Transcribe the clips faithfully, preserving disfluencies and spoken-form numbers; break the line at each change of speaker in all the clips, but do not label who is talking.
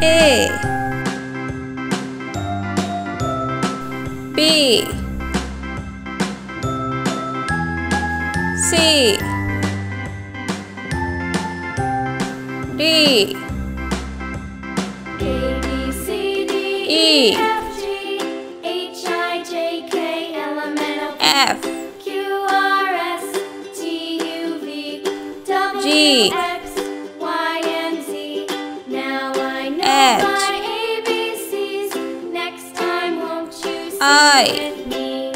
A B C D
A B C D
E
F G H I J K L M N O P
F
Q R S T U V W
G
X Y and Z. Now I know
H
my A B Cs. Next time won't you sing
I
with me?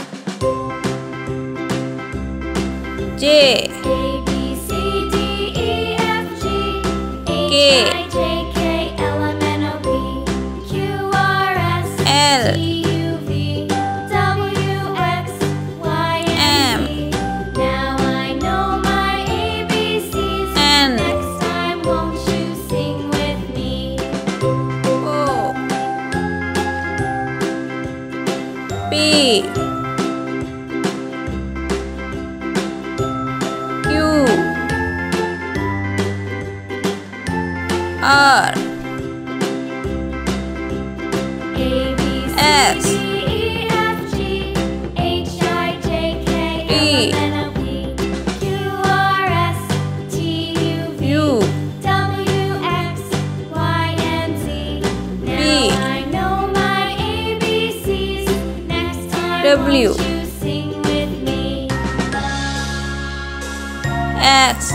J
A B C D E F G H
K
I J K L M N O P Q R S
L
T U V W X Y and Z. Now I know my A B Cs.
N
Next time won't you sing with me?
O P Q R
A B
S
C D E F G H I J K
B
L M N O P Q R S T U V
U
W X Y and Z. Now
V
I know my A B Cs. Next time
W
won't you sing with me?
X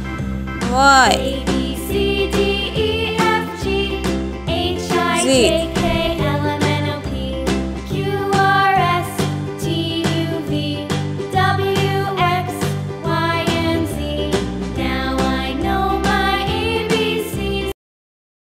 Y
A B C D E F G H I J K